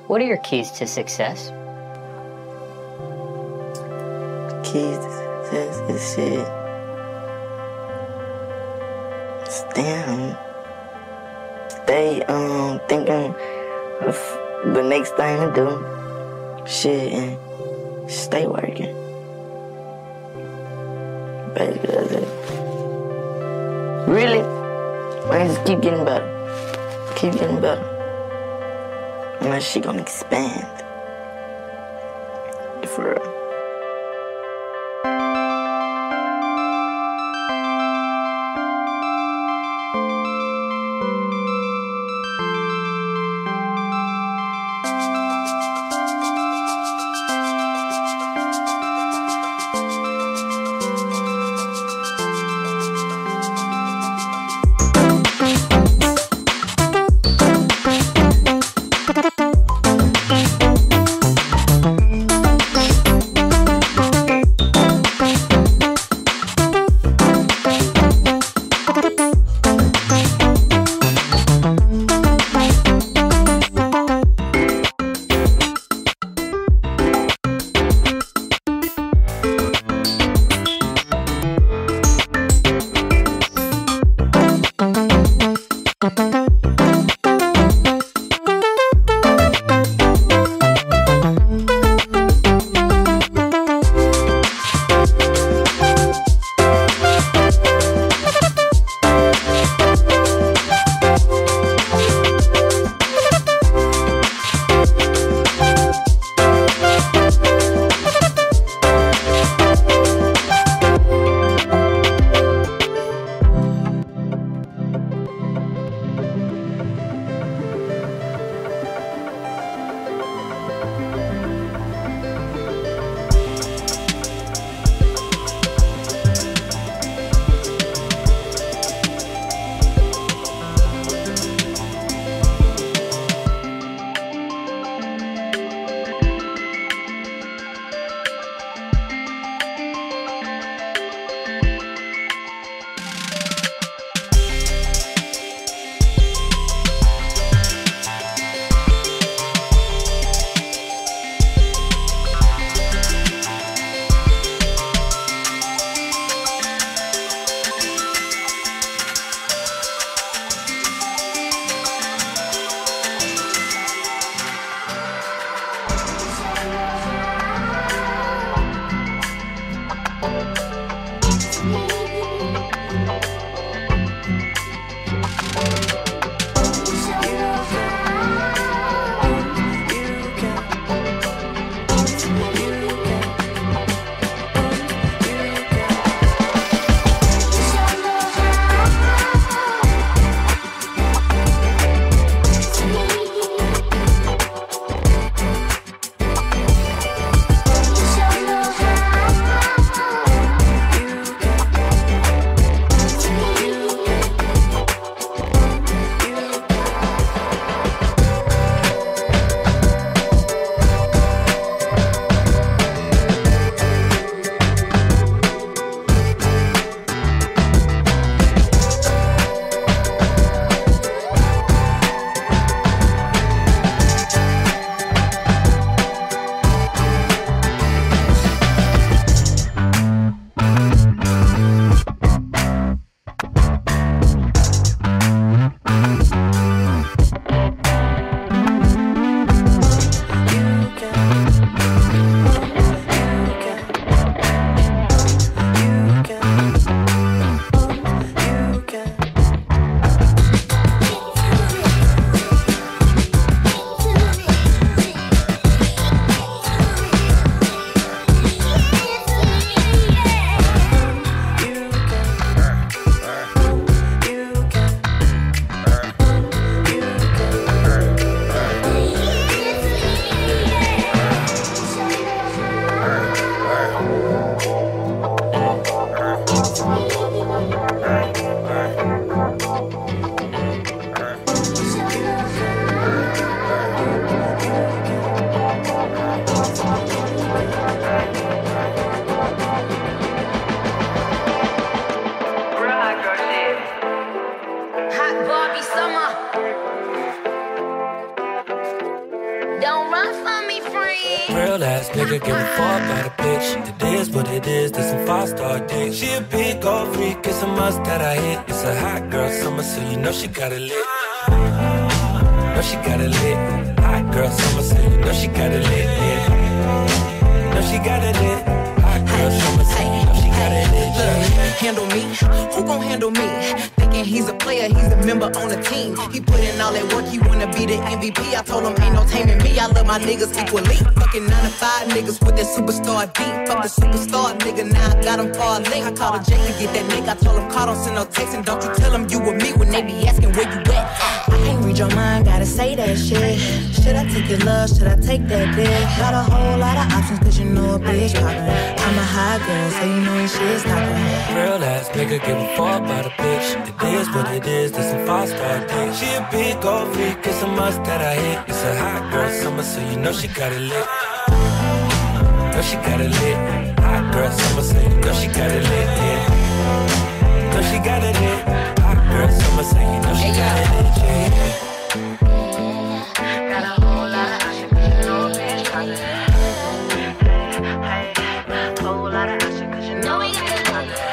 What are your keys to success? Keys to success is shit. Stay thinking of the next thing to do. Shit, and stay working. Basically, that's it. Really, I just keep getting better. Keep getting better. And that shit gonna expand. For real. Don't ass nigga give a fuck about a bitch. It is what it is, this some 5-star dick. She a big gold freak, it's a must that I hit. It's a hot girl summer, so you know she got it lit. Know she got it lit. Hot girl summer, so you know she got it lit. Yeah. Know she got it lit. Hot girl summer, so you know she got it lit. Handle me, who gon' handle me? Thinking he's a player, he's a member on the team. He put in all that work, he wanna be the MVP. I told him ain't no taming me, I love my niggas equally. Fucking 9 to 5 niggas with that superstar deep. Fuck the superstar nigga, now I got him far late. I called a Jake to get that nigga, I told him call, don't send no text. And don't you tell him you with me when they be asking where you at. I can't read your mind, gotta say that shit. Should I take your love, should I take that dick? Got a whole lot of options, cause you know a bitch poppin'. I'm a high girl, so you know when shit's poppin'. Real ass nigga give a fuck about a bitch. It is what it is, this some 5-star dick. She a big gold freak, it's a must that I hit. It's a hot girl summer, so you know she got it lit. Know she got it lit. Hot girl summer, so you know she got it lit. Yeah. Know she got it lit. Hot girl summer, so you know she got it lit. Yeah. Got a whole lot of action, cause you know a bitch poppin'. Hey, whole lot of action, cause you know a bitch poppin'.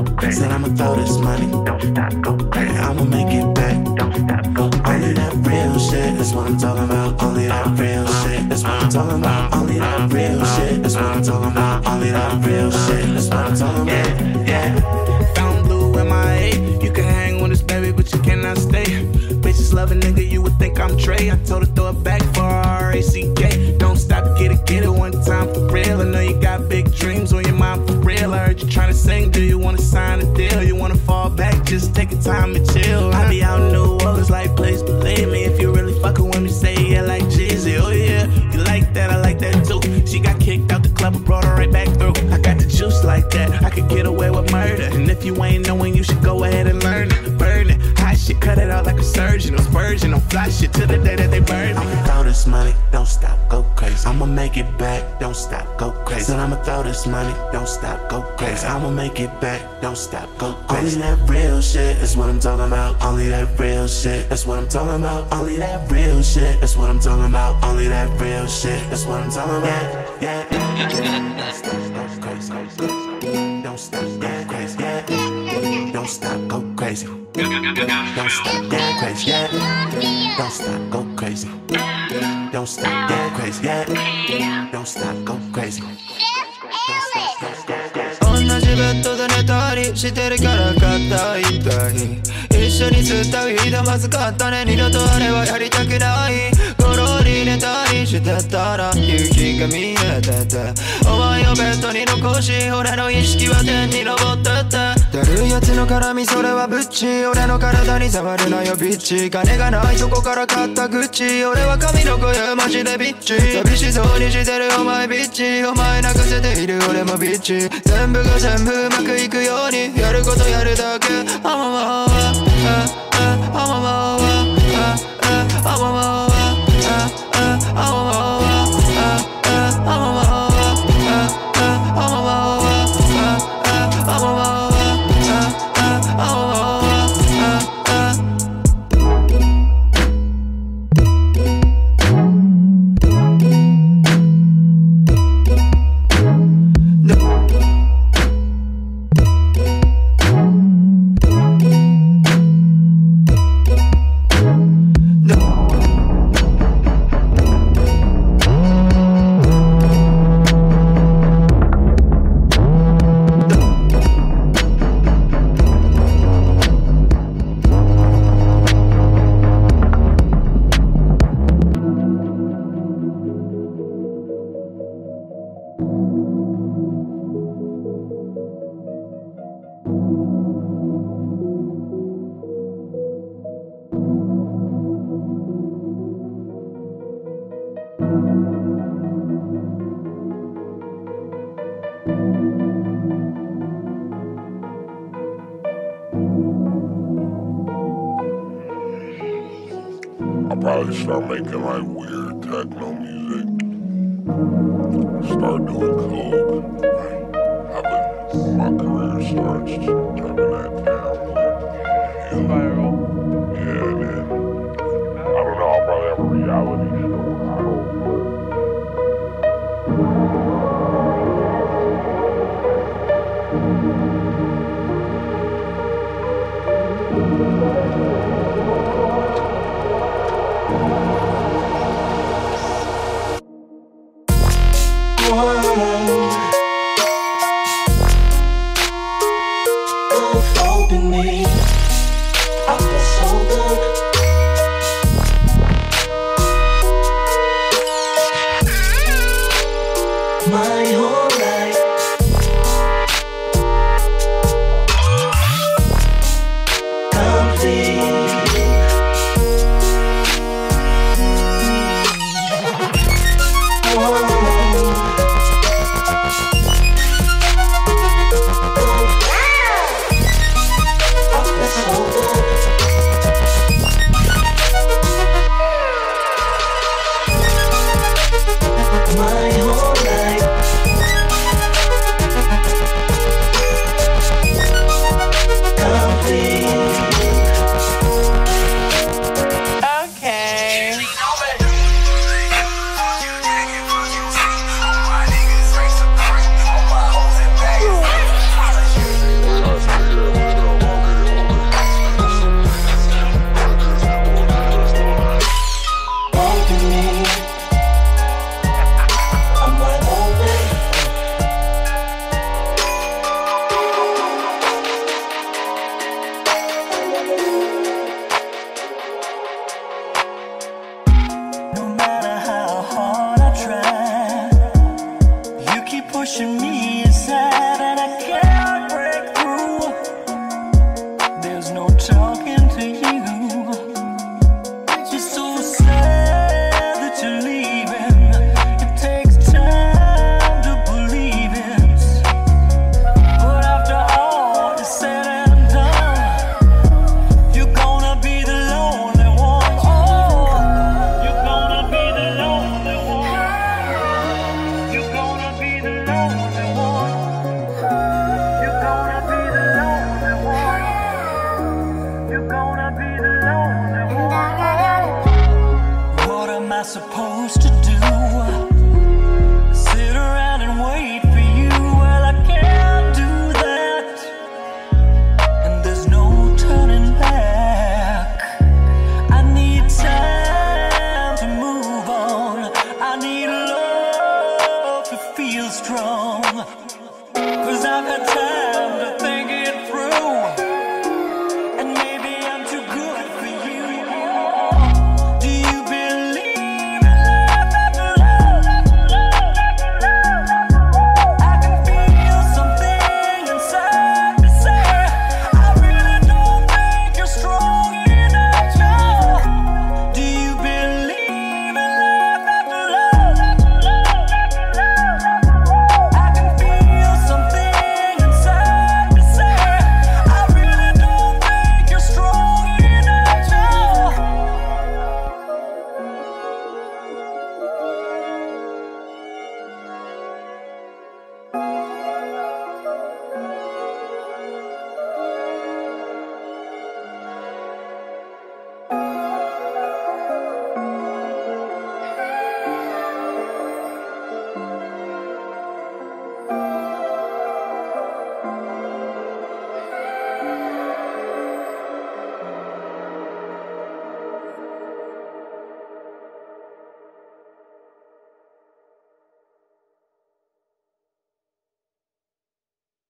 go crazy. Said I'ma throw this money, don't stop, go crazy. I'ma make it back, don't stop, go crazy. Only that real shit, that's what I'm talking about. Only that real shit, that's what I'm talking about. Only that real shit, that's what I'm talking about. Only that real shit, that's what I'm talking about. Yeah. Found blue in my A. You can hang with us, baby, but you cannot stay. Bitches love a nigga, you would think I'm Trey. I told her throw it back for R-A-C-K. Don't stop, get it one time for real. I know you got big dreams on your mind for real. I heard you tryna sing, do you wanna sign a deal? You wanna fall back, just take your time and chill. I be out in New Orleans like, please believe me. If you really fucking with me, say yeah like Jeezy. Oh yeah, you like that, I like that too. She got kicked out the club, I brought her right back through. I got the juice like that, I could get away with murder. And if you ain't knowing, you should go ahead and learn it. Burn it, hot shit, cut it out like a surgeon. I'm spurging, I'm fly shit till the day that they burn me. I'ma throw this money, don't stop, go crazy. I'ma make it back, don't stop, go crazy. Said I'ma throw this money, don't stop, go crazy. I'ma make it back, don't stop, go crazy. Only that real shit, that's what I'm talking about. Only that real shit, that's what I'm talking about. Only that real shit, that's what I'm talking about. Only that real shit, that's what I'm talking about. Yeah, don't stop, go crazy. Don't stop, go crazy. Yeah, don't stop, go crazy. Don't stop, go crazy. Yeah, don't stop, go crazy. Don't stop, go crazy. Yeah, don't stop, go crazy. 同じベッドで寝たりしてるから硬い痛い一緒に吸ったウィードまずかったね二度とあれはやりたくないゴロリ寝たりしてたら夕日が見えててお前をベッドに残し俺の意識は天に昇ってってだるいやつの絡みそれはブッチ俺の体に触るなよビッチ金がないとこから買ったグッチ俺は神の声マジでビッチ寂しそうにしてるお前ビッチお前泣かせている俺もビッチ全部が全部うまくいくようにやることやるだけあまま I'll probably start making like weird techno music. Start doing coke. When my career starts turning that down. Spiral. Yeah, and then I don't know, I'll probably have a reality show. I hope. Open me.